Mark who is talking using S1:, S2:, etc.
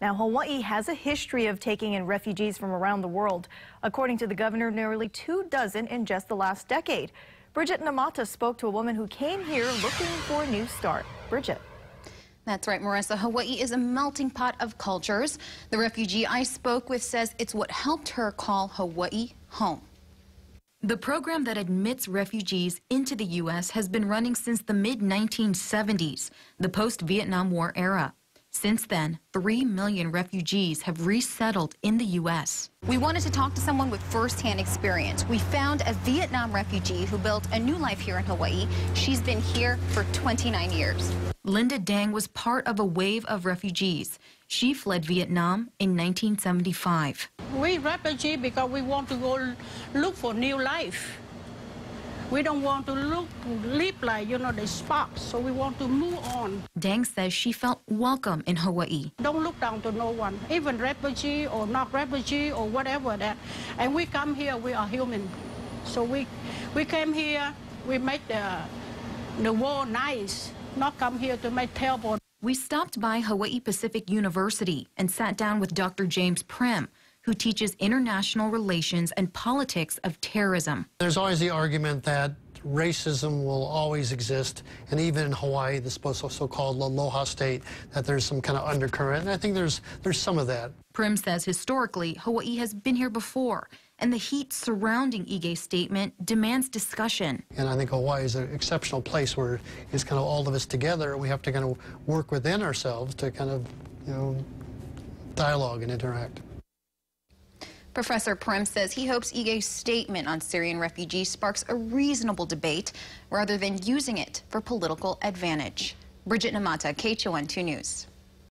S1: Now, Hawaii has a history of taking in refugees from around the world. According to the governor, nearly 24 in just the last decade. Bridget Namata spoke to a woman who came here looking for a new start. Bridget.
S2: That's right, Marissa. Hawaii is a melting pot of cultures. The refugee I spoke with says it's what helped her call Hawaii home. The program that admits refugees into the U.S. has been running since the mid-1970s, the post-Vietnam War era. Since then, 3 million refugees have resettled in the U.S. We wanted to talk to someone with first-hand experience. We found a Vietnam refugee who built a new life here in Hawaii. She's been here for 29 years. Linda Dang was part of a wave of refugees. She fled Vietnam in 1975.
S3: We refugees because we want to go look for new life. We don't want to live like, the spot, so we want to move on.
S2: Dang says she felt welcome in Hawaii.
S3: Don't look down to no one, even refugee or not refugee or whatever that. And we come here, we are human. So we came here, we make the world nice, not come here to make terrible.
S2: We stopped by Hawaii Pacific University and sat down with Dr. James Prim, who teaches international relations and politics of terrorism.
S4: There's always the argument that racism will always exist, and even in Hawaii, the so-called Aloha state, that there's some kind of undercurrent, and I think there's some of that.
S2: Prim says historically, Hawaii has been here before, and the heat surrounding Ige's statement demands discussion.
S4: And I think Hawaii is an exceptional place where it's kind of all of us together, and we have to kind of work within ourselves to kind of, dialogue and interact.
S2: Professor Prim says he hopes Ige's statement on Syrian refugees sparks a reasonable debate rather than using it for political advantage. Bridget Namata, KHON 2 News.